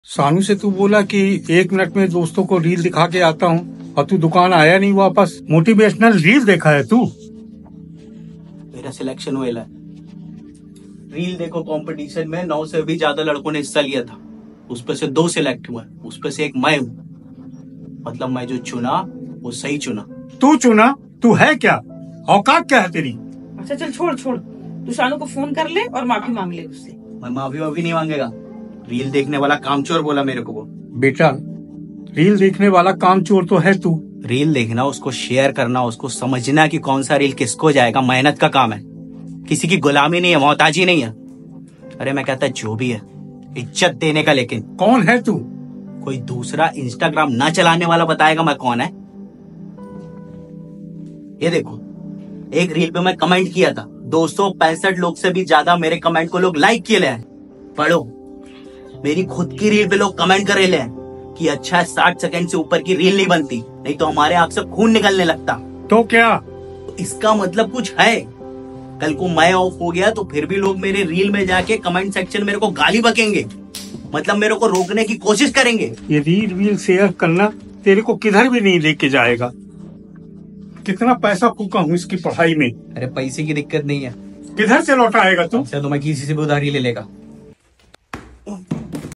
सानू से तू बोला कि 1 मिनट में दोस्तों को रील दिखा के आता हूँ और तू दुकान आया नहीं वापस। मोटिवेशनल रील देखा है तू? मेरा सिलेक्शन हुआ है। रील देखो कंपटीशन में 9 से भी ज्यादा लड़कों ने हिस्सा लिया था, उस पर से 2 सिलेक्ट हुआ, उस पर से एक मैं हूँ। मतलब मैं जो चुना वो सही चुना। तू चुना? तू है क्या? औकात क्या है तेरी? अच्छा चल छोड़, तू शानू को फोन कर ले और माफी मांग ले उससे। मैं माफी नहीं मांगेगा। रील देखने वाला कामचोर बोला मेरे को वो। बेटा, रील देखने वाला कामचोर तो है तू। रील देखना, उसको शेयर करना, उसको समझना कि कौन सा रील किसको जाएगा, मेहनत का काम है। किसी की गुलामी नहीं है, मोहताजी नहीं है। अरे मैं कहता जो भी है इज्जत देने का। लेकिन कौन है तू? कोई दूसरा इंस्टाग्राम ना चलाने वाला बताएगा मैं कौन है। ये देखो, एक रील पे मैं कमेंट किया था, 265 लोग से भी ज्यादा मेरे कमेंट को लोग लाइक किए ले। पढ़ो, मेरी खुद की रील पे लोग कमेंट करे ले कि अच्छा 60 सेकंड से ऊपर की रील नहीं बनती, नहीं तो हमारे आंख से खून निकलने लगता। तो क्या? तो इसका मतलब कुछ है। कल को मैं ऑफ हो गया तो फिर भी लोग मेरे रील में जाके कमेंट सेक्शन मेरे को गाली बकेंगे, मतलब मेरे को रोकने की कोशिश करेंगे। ये रील शेयर करना तेरे को किधर भी नहीं लेके जाएगा। कितना पैसा फूका हूँ इसकी पढ़ाई में। अरे पैसे की दिक्कत नहीं है। किधर से लौटाएगा तू? अच्छा तो मैं किसी से भी उधारी ले लेगा।